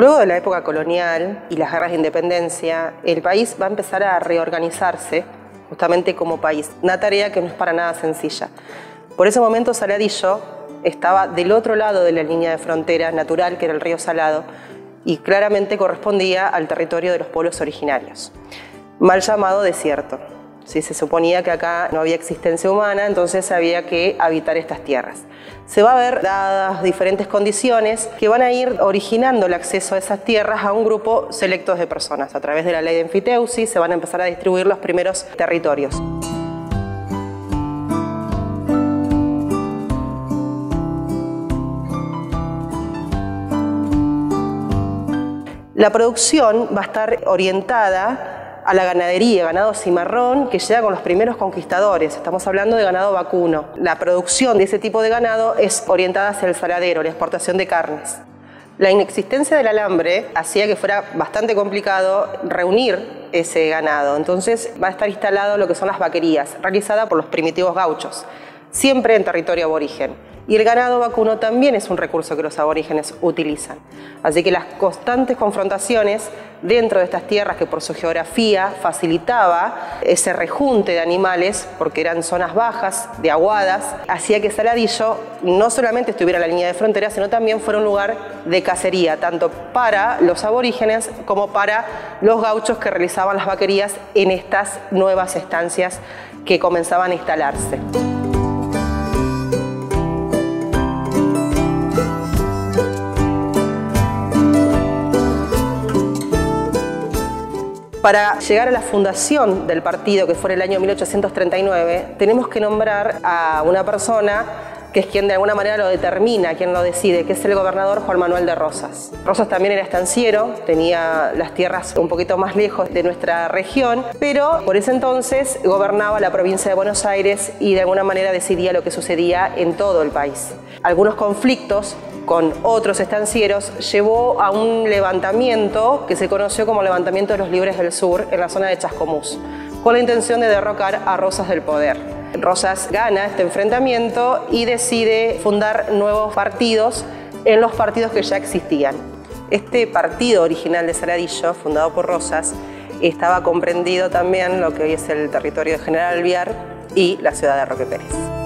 Luego de la época colonial y las guerras de independencia, el país va a empezar a reorganizarse justamente como país, una tarea que no es para nada sencilla. Por ese momento Saladillo estaba del otro lado de la línea de frontera natural, que era el río Salado, y claramente correspondía al territorio de los pueblos originarios, mal llamado desierto. Si se suponía que acá no había existencia humana, entonces había que habitar estas tierras. Se va a ver, dadas diferentes condiciones, que van a ir originando el acceso a esas tierras a un grupo selecto de personas. A través de la ley de enfiteusis se van a empezar a distribuir los primeros territorios. La producción va a estar orientada a la ganadería, ganado cimarrón, que llega con los primeros conquistadores. Estamos hablando de ganado vacuno. La producción de ese tipo de ganado es orientada hacia el saladero, la exportación de carnes. La inexistencia del alambre hacía que fuera bastante complicado reunir ese ganado. Entonces va a estar instalado lo que son las vaquerías, realizada por los primitivos gauchos, siempre en territorio aborigen. Y el ganado vacuno también es un recurso que los aborígenes utilizan. Así que las constantes confrontaciones dentro de estas tierras, que por su geografía facilitaba ese rejunte de animales, porque eran zonas bajas, de aguadas, hacía que Saladillo no solamente estuviera en la línea de frontera, sino también fuera un lugar de cacería, tanto para los aborígenes como para los gauchos que realizaban las vaquerías en estas nuevas estancias que comenzaban a instalarse. Para llegar a la fundación del partido, que fue en el año 1839, tenemos que nombrar a una persona que es quien de alguna manera lo determina, quien lo decide, que es el gobernador Juan Manuel de Rosas. Rosas también era estanciero, tenía las tierras un poquito más lejos de nuestra región, pero por ese entonces gobernaba la provincia de Buenos Aires y de alguna manera decidía lo que sucedía en todo el país. Algunos conflictos con otros estancieros llevó a un levantamiento que se conoció como levantamiento de los Libres del Sur en la zona de Chascomús, con la intención de derrocar a Rosas del poder. Rosas gana este enfrentamiento y decide fundar nuevos partidos en los partidos que ya existían. Este partido original de Saladillo, fundado por Rosas, estaba comprendido también lo que hoy es el territorio de General Alvear y la ciudad de Roque Pérez.